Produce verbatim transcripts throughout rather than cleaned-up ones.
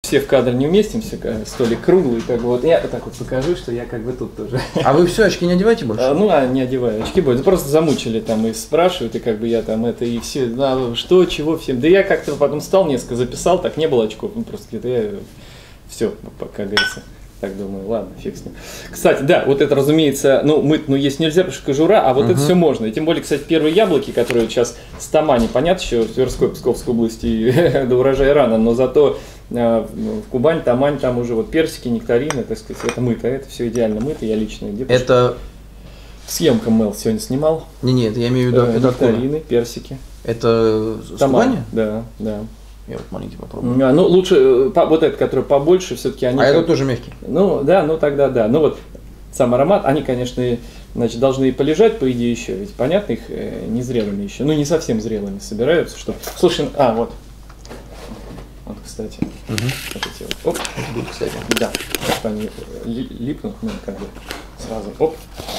Все в кадр не уместимся, столик круглый, как бы вот я так вот покажу, что я как бы тут тоже. А вы все, очки не одеваете больше? А, ну, а не одеваю очки больше, просто замучили там и спрашивают, и как бы я там это, и все, да, что, чего, всем. Да я как-то потом встал, несколько записал, так не было очков, ну просто где-то я все, как говорится. Так думаю, ладно, фиг с ним. Кстати, да, вот это, разумеется, ну, мыть, ну, есть нельзя, потому что кожура, а вот uh-huh. это все можно. И тем более, кстати, первые яблоки, которые сейчас с Тамани, понятно, еще в Тверской, Псковской области до урожая рано, но зато э, в Кубань, Тамань, там уже вот персики, нектарины, так сказать, это мыто, это все идеально мыто, я лично где это... съемка мыл сегодня снимал. Не-не, это я имею в виду, э, нектарины, персики. Это с Кубани? Да, да. Я вот маленький попробую. А, ну, лучше, по, вот этот, который побольше, все-таки они... А как... этот тоже мягкий? Ну, да, ну тогда да. Ну вот, сам аромат, они, конечно, значит, должны и полежать, по идее, еще. Ведь понятно, их э, не зрелыми еще. Ну, не совсем зрелыми собираются, что... Слушай, а, вот. Вот, кстати. Угу. Вот эти вот. Оп. Ждут, кстати. Да. Как они липнут, ну, как бы сразу. Оп.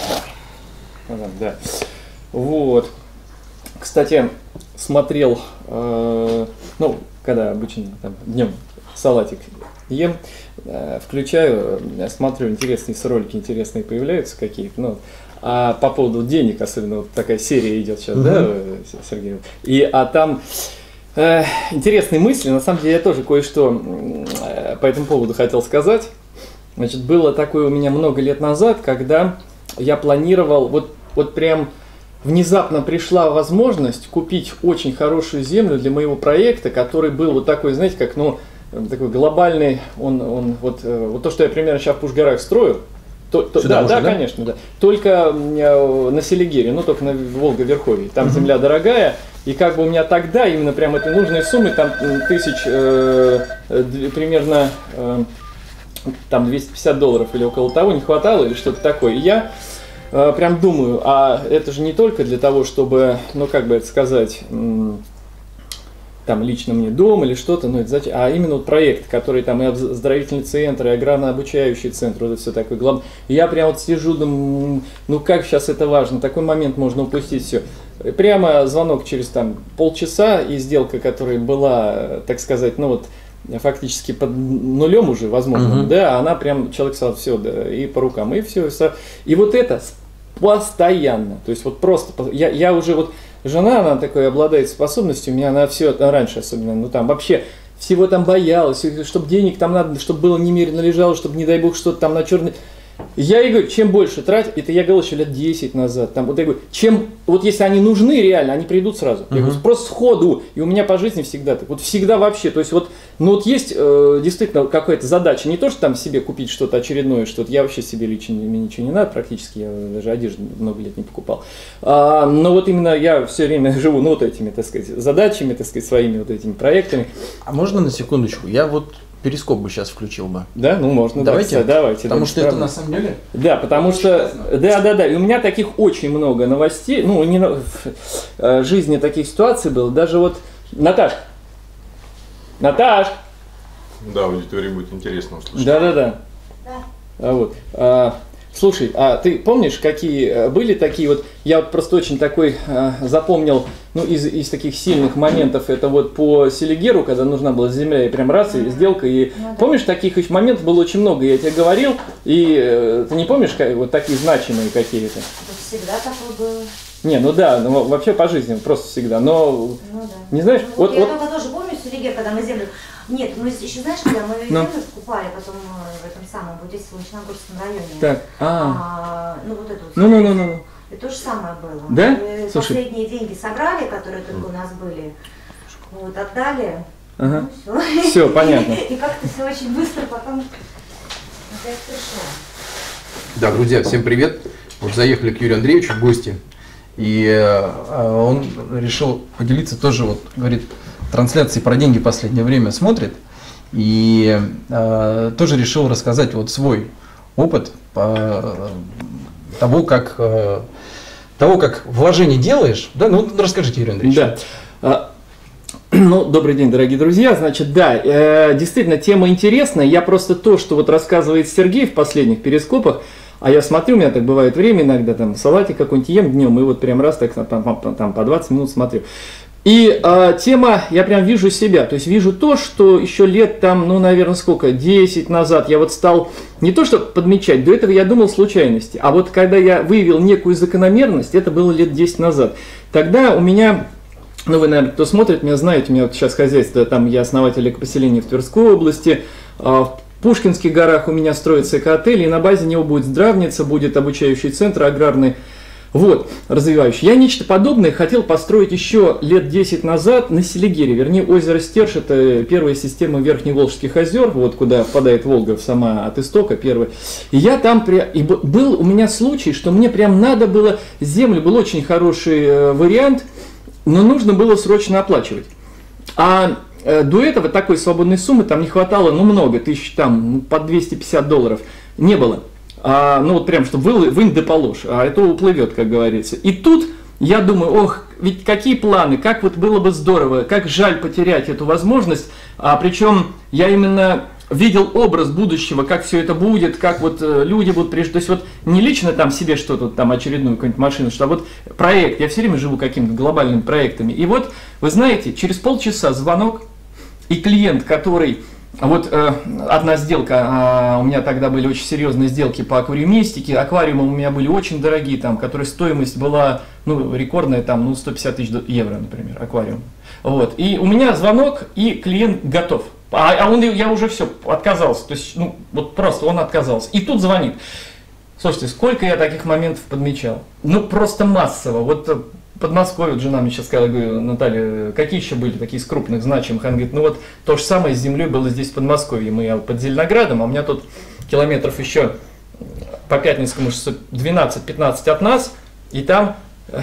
Да. Вот. Кстати, смотрел, э, ну, когда обычно там днем салатик ем, э, включаю, смотрю, интересные ролики, интересные появляются какие-то. Ну, а по поводу денег, особенно вот такая серия идет сейчас, угу. да, Сергей? И, а там э, интересные мысли, на самом деле я тоже кое-что э, по этому поводу хотел сказать. Значит, было такое у меня много лет назад, когда я планировал, вот, вот прям... Внезапно пришла возможность купить очень хорошую землю для моего проекта, который был вот такой, знаете, как, ну, такой глобальный, он, он вот, вот то, что я примерно сейчас в Пушгарах строю, то, то, да, можно, да, да, конечно, да, только на Селигере, ну, только на Волго-Верховье, там угу. земля дорогая, и как бы у меня тогда именно прям этой нужной суммы, там тысяч, э, примерно, э, там двести пятьдесят долларов или около того не хватало, или что-то такое, и я... Прям думаю, а это же не только для того, чтобы, ну как бы это сказать, там лично мне дом или что-то, ну это зачем, а именно вот проект, который там и оздоровительный центр, и аграрно-обучающий центр, вот это все такое главное. И я прям вот сижу, думаю, ну как сейчас это важно, такой момент можно упустить все. Прямо звонок через там полчаса, и сделка, которая была, так сказать, ну вот, фактически под нулем уже, возможно, uh-huh. да, она прям, человек сказал, все, да, и по рукам, и все, все. И вот это постоянно, то есть вот просто, я, я уже вот, жена, она такой обладает способностью, у меня она все, раньше особенно, ну там вообще, всего там боялась, чтобы денег там надо, чтобы было немерено лежало, чтобы, не дай бог, что-то там на черный... Я ей говорю, чем больше тратить, это я говорил еще лет десять назад, там, вот я говорю, чем, вот если они нужны реально, они придут сразу, uh-huh. я говорю, просто сходу, и у меня по жизни всегда так, вот всегда вообще, то есть вот, ну вот есть э, действительно какая-то задача, не то, что там себе купить что-то очередное, что-то, я вообще себе лично, мне ничего не надо, практически, я даже одежду много лет не покупал, а, но вот именно я все время живу, ну вот этими, так сказать, задачами, так сказать, своими вот этими проектами. А можно на секундочку, я вот... Перископ бы сейчас включил бы. Да, ну можно. Давайте, да, давайте. Потому что это на самом деле. Да, потому что, да, да, да. И у меня таких очень много новостей, ну не в жизни таких ситуаций было. Даже вот, Наташ, Наташ. Да, аудитории будет интересно услышать. Да, да, да. Да. А вот. А, слушай, а ты помнишь, какие были такие вот? Я вот просто очень такой а, запомнил. Ну, из, из таких сильных моментов, это вот по Селигеру, когда нужна была земля, и прям раз, и сделка, и ну, да. помнишь, таких еще моментов было очень много, я тебе говорил, и э, ты не помнишь, как, вот такие значимые какие-то? Всегда такое было. Не, ну да, ну, вообще по жизни, просто всегда, но, ну, да. не знаешь, ну, вот... Я вот... только тоже помню Селигер, когда мы землю... Нет, мы еще знаешь, когда мы ну. землю скупали, потом в этом самом, вот здесь в Солнечногорском районе. Так, а, а Ну, вот эту вот... Ну, ну, ну, ну. И то же самое было. Да? Мы Слушай. Последние деньги собрали, которые только у нас были, вот, отдали. Ага. Ну, все. Все, понятно. И как-то все очень быстро потом опять пришло. Да, друзья, всем привет. Вот заехали к Юрию Андреевичу в гости. И э, он решил поделиться тоже, вот, говорит, трансляции про деньги в последнее время смотрит. И э, тоже решил рассказать вот свой опыт э, того, как... Э, того, как вложение делаешь, да, ну расскажите, Юрий Андреевич. Да. Ну, добрый день, дорогие друзья. Значит, да, э, действительно, тема интересная. Я просто то, что вот рассказывает Сергей в последних перископах, а я смотрю, у меня так бывает время иногда, там, салатик какой-нибудь ем днем, и вот прям раз так там, там по двадцать минут смотрю. И э, тема, я прям вижу себя, то есть вижу то, что еще лет там, ну, наверное, сколько, десять назад я вот стал не то что подмечать, до этого я думал случайности, а вот когда я выявил некую закономерность, это было лет десять назад, тогда у меня, ну, вы, наверное, кто смотрит, меня знаете, у меня вот сейчас хозяйство, там я основатель экопоселения в Тверской области, э, в Пушкинских горах у меня строится экоотель, и на базе него будет здравница, будет обучающий центр аграрный. Вот, развивающий. Я нечто подобное хотел построить еще лет десять назад на Селигере, вернее, озеро Стерж, это первая система Верхневолжских озер, вот куда впадает Волга сама от истока, первая. И я там, при... и был у меня случай, что мне прям надо было землю, был очень хороший э, вариант, но нужно было срочно оплачивать. А э, до этого такой свободной суммы там не хватало, ну много, тысяч там, по двести пятьдесят долларов, не было. А, ну вот прям, чтобы вы, вынь да положь, а это уплывет, как говорится. И тут я думаю, ох, ведь какие планы, как вот было бы здорово, как жаль потерять эту возможность. А, причем я именно видел образ будущего, как все это будет, как вот э, люди будут прежде, то есть вот не лично там себе что-то, там очередную какую-нибудь машину, что а вот проект, я все время живу какими-то глобальными проектами. И вот, вы знаете, через полчаса звонок, и клиент, который... Вот э, одна сделка, э, у меня тогда были очень серьезные сделки по аквариумистике, аквариумы у меня были очень дорогие, там, которые стоимость была, ну, рекордная, там, ну, сто пятьдесят тысяч евро, например, аквариум. Вот, и у меня звонок, и клиент готов, а, а он, я уже все, отказался, то есть, ну, вот просто он отказался, и тут звонит. Слушайте, сколько я таких моментов подмечал, ну, просто массово, вот... Подмосковье, вот жена мне сейчас сказала, говорю, Наталья, какие еще были такие из крупных, значимых? Она говорит, ну вот то же самое с землей было здесь в Подмосковье. Мы я под Зеленоградом, а у меня тут километров еще по Пятницкому двенадцать-пятнадцать от нас, и там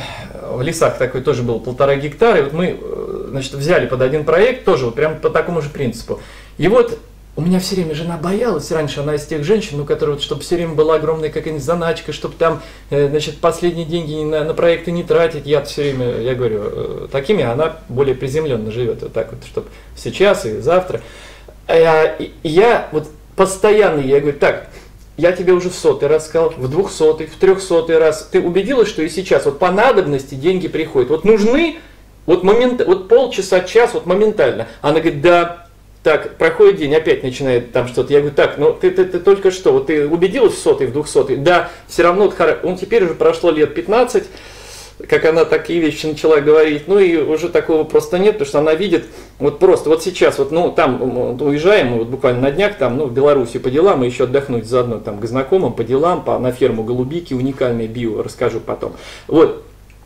в лесах такой тоже было полтора гектара, и вот мы, значит, взяли под один проект, тоже вот прям по такому же принципу. И вот у меня все время жена боялась, раньше она из тех женщин, ну, которые, вот, чтобы все время была огромная какая-нибудь заначка, чтобы там, э, значит, последние деньги на, на проекты не тратить. Я все время, я говорю, э, такими она более приземленно живет, вот так вот, чтобы сейчас и завтра. А, и, и я вот постоянно, я говорю, так, я тебе уже в сотый раз сказал, в двухсотый, в трехсотый раз. Ты убедилась, что и сейчас вот по надобности деньги приходят. Вот нужны, вот, момент, вот полчаса, час, вот моментально. Она говорит, да. Так, проходит день, опять начинает там что-то. Я говорю, так, ну ты, ты, ты только что, вот ты убедилась в сотый, в двухсотый? Да, все равно, вот, он теперь уже прошло лет пятнадцать, как она такие вещи начала говорить, ну и уже такого просто нет, потому что она видит, вот просто, вот сейчас, вот, ну там уезжаем, мы вот буквально на днях, там, ну в Беларуси по делам, и еще отдохнуть заодно там к знакомым по делам, по, на ферму голубики, уникальное био, расскажу потом. Вот.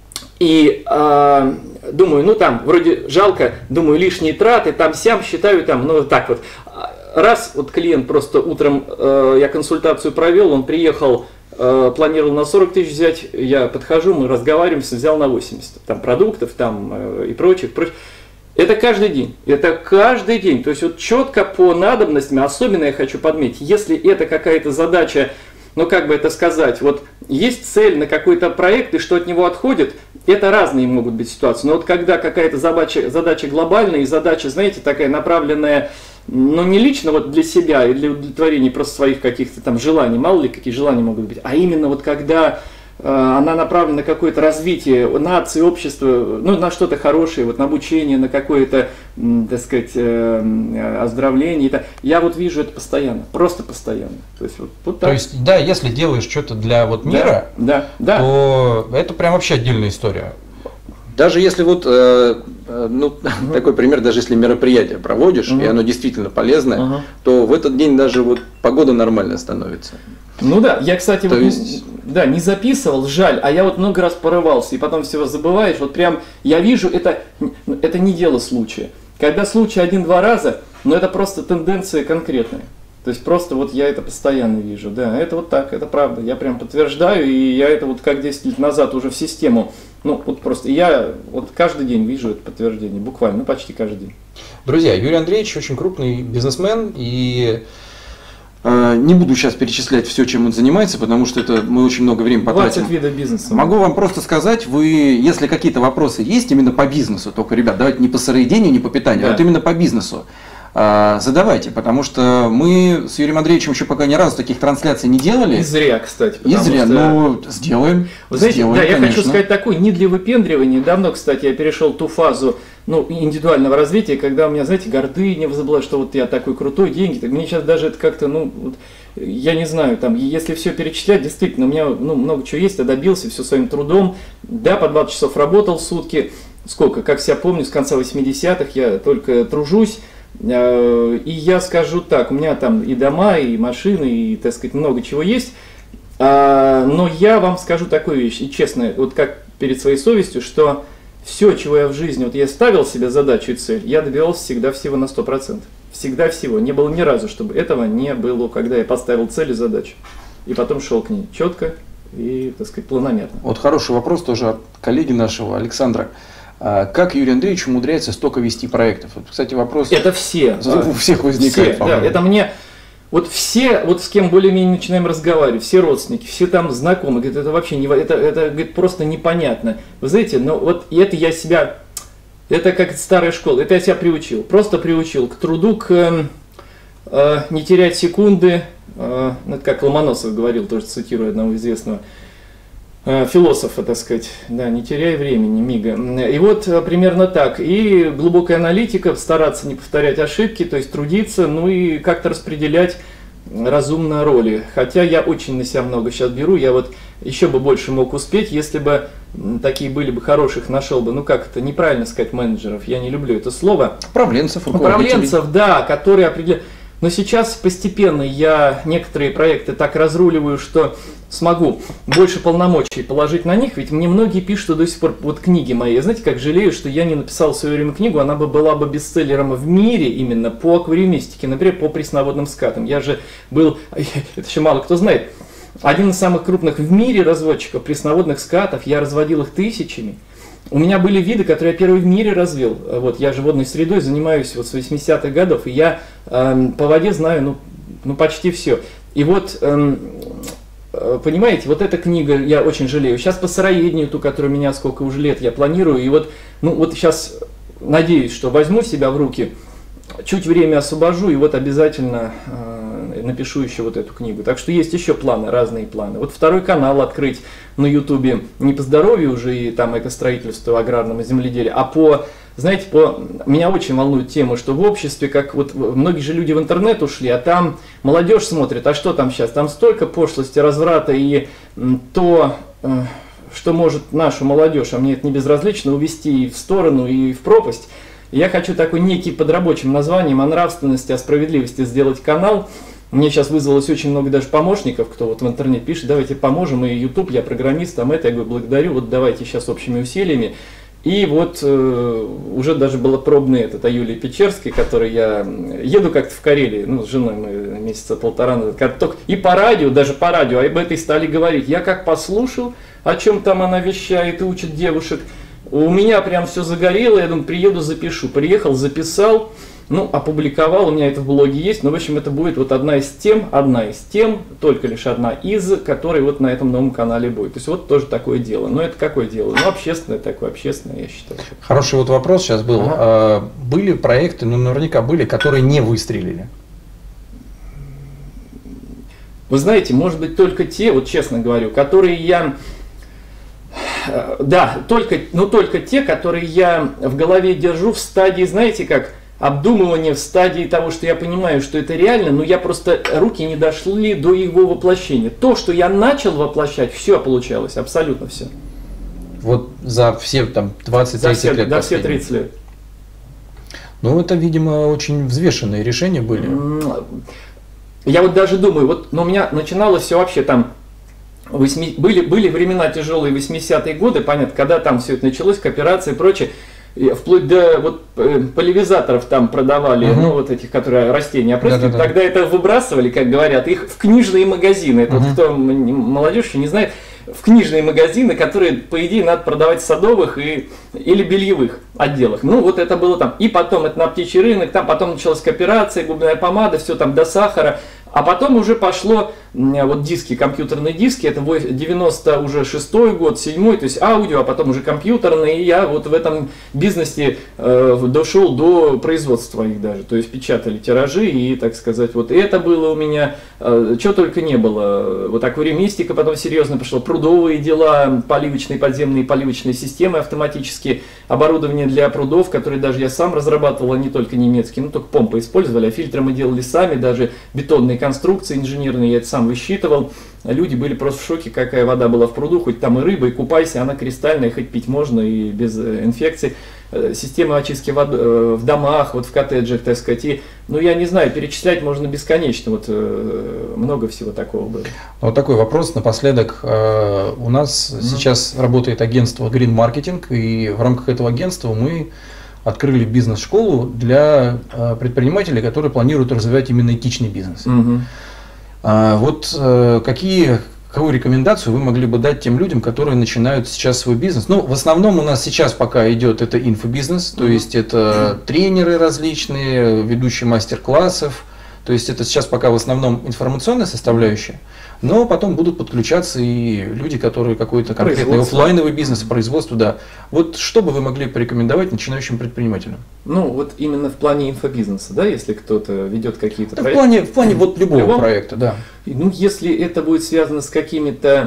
И э, думаю, ну там вроде жалко, думаю, лишние траты, там сям считаю, там, ну так вот. Раз вот клиент просто утром, э, я консультацию провел, он приехал, э, планировал на сорок тысяч взять, я подхожу, мы разговариваем, взял на восемьдесят, там продуктов там э, и прочих, прочих. Это каждый день, это каждый день, то есть вот четко по надобностям, особенно я хочу подметить, если это какая-то задача, ну как бы это сказать, вот есть цель на какой-то проект и что от него отходит, это разные могут быть ситуации. Но вот когда какая-то задача, задача глобальная и задача, знаете, такая направленная, ну не лично вот для себя и для удовлетворения просто своих каких-то там желаний, мало ли какие желания могут быть, а именно вот когда э, она направлена на какое-то развитие нации, общества, ну на что-то хорошее, вот на обучение, на какое-то, так сказать, э, оздоровление. Это, я вот вижу это постоянно, просто постоянно. То есть, вот, вот так. То есть, да, если делаешь что-то для вот мира, да, да, то да. Это прям вообще отдельная история. Даже если вот, э, ну, угу. такой пример, даже если мероприятие проводишь, угу. и оно действительно полезное, угу. то в этот день даже вот погода нормальная становится. Ну да, я, кстати, то вот, есть... да, не записывал, жаль, а я вот много раз порывался, и потом всего забываешь, вот прям, я вижу, это, это не дело случая. Когда случай один-два раза, но это просто тенденция конкретная. То есть просто вот я это постоянно вижу, да, это вот так, это правда, я прям подтверждаю, и я это вот как десять лет назад уже в систему, ну вот просто я вот каждый день вижу это подтверждение, буквально, ну почти каждый день. Друзья, Юрий Андреевич очень крупный бизнесмен, и э, не буду сейчас перечислять все, чем он занимается, потому что это мы очень много времени потратим. двадцать видов бизнеса. Могу вам просто сказать, вы, если какие-то вопросы есть именно по бизнесу, только, ребят, давайте не по сыроедению, не по питанию, да. а вот именно по бизнесу. Задавайте, потому что мы с Юрием Андреевичем еще пока ни разу таких трансляций не делали. И зря, кстати. И зря, что... но сделаем. Вы знаете, сделаем, да, я конечно. хочу сказать такой, не для выпендривания. Давно, кстати, я перешел ту фазу, ну, индивидуального развития, когда у меня, знаете, гордыня возобла, что вот я такой крутой, деньги, так мне сейчас даже это как-то, ну, вот, я не знаю, там, если все перечислять, действительно, у меня, ну, много чего есть, я добился, все своим трудом, да, по двадцать часов работал в сутки, сколько, как себя помню, с конца восьмидесятых я только тружусь, и я скажу так, у меня там и дома, и машины, и, так сказать, много чего есть, но я вам скажу такую вещь, и честно, вот как перед своей совестью, что все, чего я в жизни, вот я ставил себе задачу и цель, я добивался всегда всего на сто процентов. Всегда всего. Не было ни разу, чтобы этого не было, когда я поставил цель и задачу. И потом шел к ней четко и, так сказать, планомерно. Вот хороший вопрос тоже от коллеги нашего, Александра. Как Юрий Андреевич умудряется столько вести проектов? Вот, кстати, вопрос это все. у всех возникает. Все, да, это мне... Вот все, вот с кем более-менее начинаем разговаривать, все родственники, все там знакомые, говорят, это вообще не, это, это говорит, просто непонятно. Вы знаете, ну вот это я себя, это как старая школа, это я себя приучил, просто приучил к труду, к э, не терять секунды, э, ну, это как Ломоносов говорил, тоже цитирую одного известного э, философа, так сказать, да, не теряй времени, мига. И вот э, примерно так, и глубокая аналитика, стараться не повторять ошибки, то есть трудиться, ну и как-то распределять разумно роли. Хотя я очень на себя много сейчас беру, я вот еще бы больше мог успеть, если бы такие были бы хороших, нашел бы, ну как это, неправильно сказать, менеджеров, я не люблю это слово. Управленцев, руководителей. Управленцев, да, которые определяют. Но сейчас постепенно я некоторые проекты так разруливаю, что смогу больше полномочий положить на них, ведь мне многие пишут, что до сих пор вот книги мои, знаете, как жалею, что я не написал в свое время книгу, она бы была бы бестселлером в мире именно по аквариумистике, например, по пресноводным скатам. Я же был, это еще мало кто знает, один из самых крупных в мире разводчиков пресноводных скатов, я разводил их тысячами. У меня были виды, которые я первый в мире развел. Вот, я же водной средой занимаюсь вот с восьмидесятых годов, и я э, по воде знаю ну, ну, почти все. И вот, э, понимаете, вот эта книга, я очень жалею. Сейчас по сыроедению, ту, которую у меня сколько уже лет, я планирую. И вот, ну, вот сейчас надеюсь, что возьму себя в руки, чуть время освобожу, и вот обязательно э, напишу еще вот эту книгу. Так что есть еще планы, разные планы. Вот второй канал открыть на Ютубе не по здоровью уже и там экостроительству, аграрному земледелию, а по, знаете, по... Меня очень волнует тема, что в обществе, как вот многие же люди в интернет ушли, а там молодежь смотрит, а что там сейчас? Там столько пошлости, разврата и то... Э, что может нашу молодежь, а мне это не безразлично, увести и в сторону, и в пропасть. Я хочу такой некий под рабочим названием о нравственности, о справедливости сделать канал. Мне сейчас вызвалось очень много даже помощников, кто вот в интернете пишет, давайте поможем, и YouTube, я программист, там это, я говорю, благодарю, вот давайте сейчас общими усилиями. И вот э, уже даже было пробное это о Юлии Печерской, которой я еду как-то в Карелии, ну, с женой мы месяца полтора назад, и по радио, даже по радио, об этой стали говорить. Я как послушал, о чем там она вещает и учит девушек, у меня прям все загорело, я думаю, приеду, запишу. Приехал, записал, ну, опубликовал, у меня это в блоге есть, но, в общем, это будет вот одна из тем, одна из тем, только лишь одна из, которой вот на этом новом канале будет. То есть вот тоже такое дело. Но это какое дело? Ну, общественное такое, общественное, я считаю. Хороший вот вопрос сейчас был. Ага. Были проекты, ну, наверняка были, которые не выстрелили? Вы знаете, может быть, только те, вот честно говорю, которые я... Да, только, но только те, которые я в голове держу в стадии, знаете, как обдумывания, в стадии того, что я понимаю, что это реально, но я просто, руки не дошли до его воплощения. То, что я начал воплощать, все получалось, абсолютно все. Вот за все там двадцать-тридцать лет? Да, все тридцать лет. Ну, это, видимо, очень взвешенные решения были. Я вот даже думаю, вот, но у меня начиналось все вообще там, восьми, были, были времена тяжелые, восьмидесятые годы, понятно, когда там все это началось, кооперация и прочее, и вплоть до вот, поливизаторов там продавали, угу. ну вот этих, которые растения опрыскивают, да, да, да. Тогда это выбрасывали, как говорят, их в книжные магазины, это угу. вот кто молодежь еще не знает, в книжные магазины, которые, по идее, надо продавать в садовых и, или бельевых отделах. Ну, вот это было там. И потом это на птичий рынок, там потом началась кооперация, губная помада, все там до сахара. А потом уже пошло, вот диски, компьютерные диски, это девяносто шестой год, седьмой, то есть аудио, а потом уже компьютерные, и я вот в этом бизнесе э, дошел до производства их даже, то есть печатали тиражи, и, так сказать, вот это было у меня, э, чего только не было, вот аквариумистика потом серьезно пошла, прудовые дела, поливочные, подземные поливочные системы автоматические, оборудование для прудов, которые даже я сам разрабатывал, а не только немецкие, ну только помпы использовали, а фильтры мы делали сами, даже бетонные конструкции инженерные, я это сам высчитывал. Люди были просто в шоке, какая вода была в пруду, хоть там и рыба, и купайся, она кристальная, хоть пить можно и без инфекций. Система очистки воды в домах, вот в коттеджах, так сказать. И, ну, я не знаю, перечислять можно бесконечно, вот много всего такого было. Вот такой вопрос напоследок. У нас mm-hmm. сейчас работает агентство Green Marketing, и в рамках этого агентства мы открыли бизнес-школу для предпринимателей, которые планируют развивать именно этичный бизнес. Mm-hmm. Вот какие, какую рекомендацию вы могли бы дать тем людям, которые начинают сейчас свой бизнес? Ну, в основном у нас сейчас пока идет это инфобизнес, то есть это тренеры различные, ведущие мастер-классов, то есть это сейчас пока в основном информационная составляющая, но потом будут подключаться и люди, которые какой-то конкретный офлайновый бизнес, производство, да. Вот что бы вы могли порекомендовать начинающим предпринимателям? Ну, вот именно в плане инфобизнеса, да, если кто-то ведет какие-то да, проекты? В плане, в плане вот любого Любом? проекта, да. Ну, если это будет связано с какими-то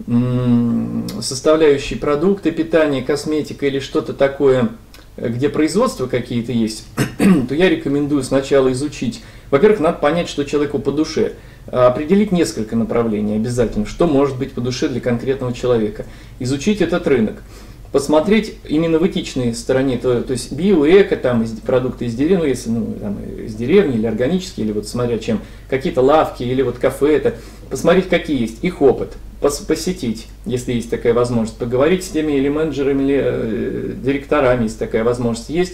м- составляющими продукты питания, косметика или что-то такое, где производства какие-то есть, то я рекомендую сначала изучить. Во-первых, надо понять, что человеку по душе. Определить несколько направлений обязательно, что может быть по душе для конкретного человека. Изучить этот рынок. Посмотреть именно в этичной стороне, то, то есть био, эко, там, из, продукты из деревни, ну, если ну, там, из деревни или органические, или вот смотря чем, какие-то лавки или вот кафе, это, посмотреть, какие есть, их опыт, пос, посетить, если есть такая возможность, поговорить с теми или менеджерами, или э, директорами, если такая возможность есть,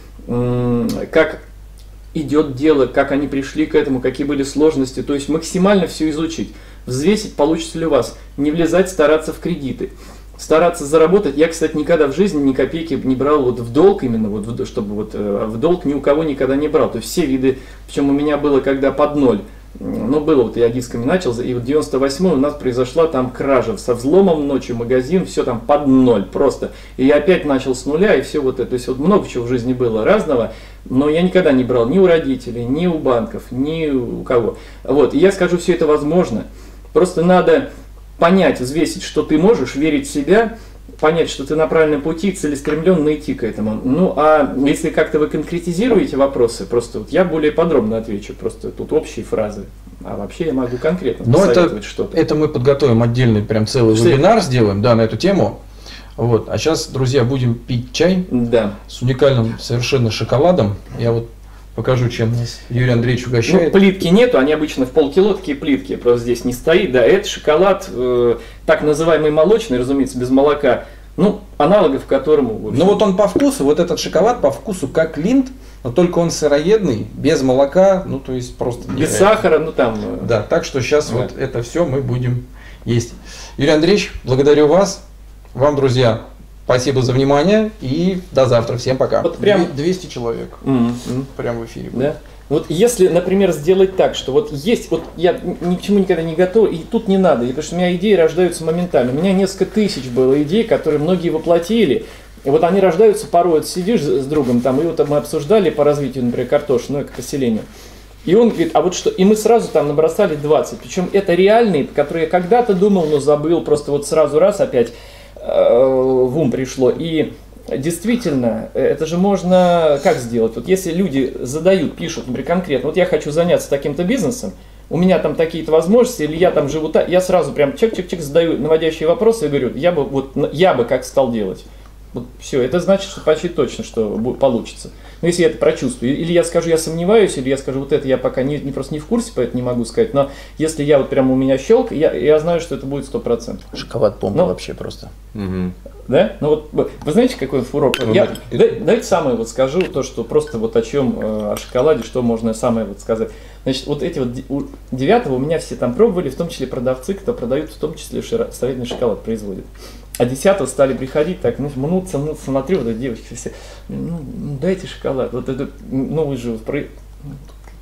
э, как идет дело, как они пришли к этому, какие были сложности, то есть максимально все изучить, взвесить, получится ли у вас, не влезать, стараться в кредиты. Стараться заработать. Я, кстати, никогда в жизни ни копейки не брал вот в долг именно, вот, в, чтобы вот в долг ни у кого никогда не брал. То есть все виды, причем у меня было когда под ноль. Ну, было, вот я дисками начал, и вот в девяносто восьмой у нас произошла там кража со взломом ночью, магазин, все там под ноль просто. И я опять начал с нуля, и все вот это. То есть вот много чего в жизни было разного, но я никогда не брал ни у родителей, ни у банков, ни у кого. Вот, и я скажу, все это возможно. Просто надо понять, взвесить, что ты можешь, верить в себя, понять, что ты на правильном пути, целеустремленно идти к этому. Ну, а если как-то вы конкретизируете вопросы, просто вот я более подробно отвечу, просто тут общие фразы, а вообще я могу конкретно посоветовать что-то. Это мы подготовим отдельный прям целый что вебинар, это? сделаем, да, на эту тему. Вот. А сейчас, друзья, будем пить чай да. с уникальным совершенно шоколадом. Я вот покажу, чем Юрий Андреевич угощает. Ну, плитки нету, они обычно в полкило такие плитки, просто здесь не стоит. Да, это шоколад, э, так называемый молочный, разумеется, без молока, ну, аналогов которому... Ну вот он по вкусу, вот этот шоколад по вкусу как Линд, но только он сыроедный, без молока, ну то есть просто... Без сахара, ну там... Да, так что сейчас да. вот это все мы будем есть. Юрий Андреевич, благодарю вас, вам, друзья. Спасибо за внимание и до завтра. Всем пока. Вот прям двести человек. Mm-hmm. Прям в эфире. Да? Вот если, например, сделать так, что вот есть, вот я ни к чему никогда не готов, и тут не надо, потому что у меня идеи рождаются моментально. У меня несколько тысяч было идей, которые многие воплотили. И вот они рождаются порой, вот сидишь с другом там, и вот мы обсуждали по развитию, например, картошки, ну, к поселению. И он говорит, а вот что, и мы сразу там набросали двадцать, причем это реальные, которые я когда-то думал, но забыл, просто вот сразу раз опять в ум пришло. И действительно, это же можно как сделать? Вот если люди задают, пишут, например, конкретно, вот я хочу заняться таким-то бизнесом, у меня там такие-то возможности, или я там живу так, я сразу прям чек-чек-чек задаю наводящие вопросы и говорю, я бы, вот, я бы как стал делать. Вот все, это значит, что почти точно, что получится. Но если я это прочувствую, или я скажу, я сомневаюсь, или я скажу, вот это я пока не, не просто не в курсе, поэтому не могу сказать, но если я вот прямо у меня щелк, я, я знаю, что это будет сто процентов. Шоколад-помпа ну, вообще просто. Угу. Да? Ну вот, вы знаете, какой фурор? Я, да, давайте самое вот скажу, то, что просто вот о чем, о шоколаде, что можно самое вот сказать. Значит, вот эти вот у девятого у меня все там пробовали, в том числе продавцы, кто продают, в том числе сыроедный шоколад производит. А десятого стали приходить, так, ну, мнуться, мнуться, смотрю, вот эти девочки все, ну, дайте шоколад, вот это, ну, вы же,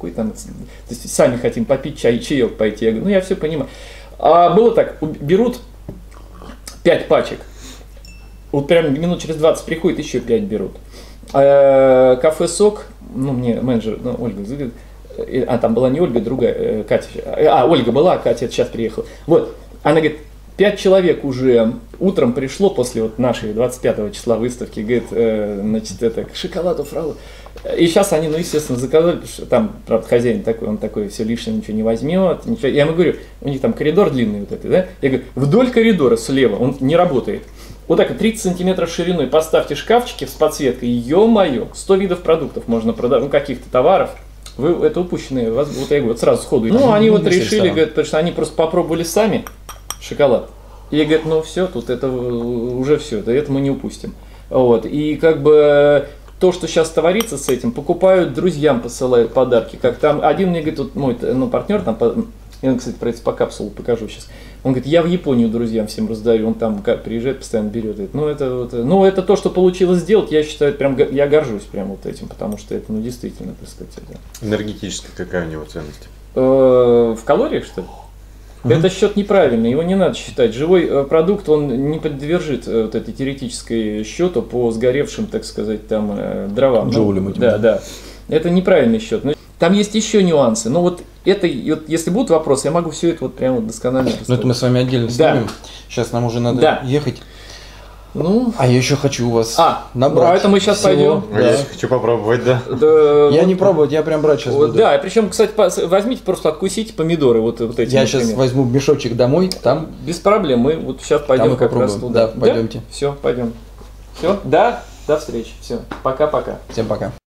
какой там, то есть сами хотим попить чай, чаек пойти. Я говорю, ну я все понимаю. А было так, берут пять пачек, вот прям минут через двадцать приходит, еще пять берут. А, кафе «Сок», ну мне менеджер, ну, Ольга, а там была не Ольга, другая, Катя, а Ольга была, а Катя сейчас приехала. Вот, она говорит, пять человек уже утром пришло после вот нашей двадцать пятого числа выставки, говорит, э, значит, это шоколаду, фрау. И сейчас они, ну, естественно, заказали, потому что там, правда, хозяин такой, он такой, все лишнее ничего не возьмет. Ничего. Я ему говорю, у них там коридор длинный вот этот, да? Я говорю, вдоль коридора слева, он не работает. Вот так тридцать сантиметров шириной поставьте шкафчики с подсветкой, ё-моё, сто видов продуктов можно продать, ну, каких-то товаров. Вы это упущенные, вот я говорю, вот сразу сходу. Ну, они вот решили, говорят, потому что они просто попробовали сами шоколад. И говорят, ну все, тут это уже все, это мы не упустим. Вот. И как бы то, что сейчас творится с этим, покупают друзьям, посылают подарки. Как там один мне говорит, вот мой ну, партнер, там, я, кстати, про это по капсулу покажу сейчас. Он говорит, я в Японию друзьям всем раздаю, он там приезжает, постоянно берет. Ну это, вот, ну, это то, что получилось сделать, я считаю, прям, я горжусь прям вот этим, потому что это, ну, действительно, так сказать. Это... Энергетическая какая у него ценность? В калориях, что ли? Uh-huh. Это счет неправильный, его не надо считать. Живой продукт, он не подвержит вот этой теоретической счету по сгоревшим, так сказать, там дровам. Джоулем ну, этим. Да, да. Это неправильный счет. Но там есть еще нюансы. Но вот это, вот, если будут вопросы, я могу все это вот прямо досконально рассказать. Но это мы с вами отдельно снимем. Да. Сейчас нам уже надо да. ехать. Ну, а я еще хочу у вас а, набрать. А это мы сейчас всего. пойдем. А да. Я хочу попробовать, да. да я вот, не пробовать, я прям брать сейчас вот, буду. Да, причем, кстати, возьмите просто откусите помидоры вот, вот эти. Я например. сейчас возьму мешочек домой, там. Без проблем, мы вот сейчас пойдем как раз туда. Да, пойдемте. Да? Все, пойдем. Все, да, до встречи. Все, пока-пока. Всем пока.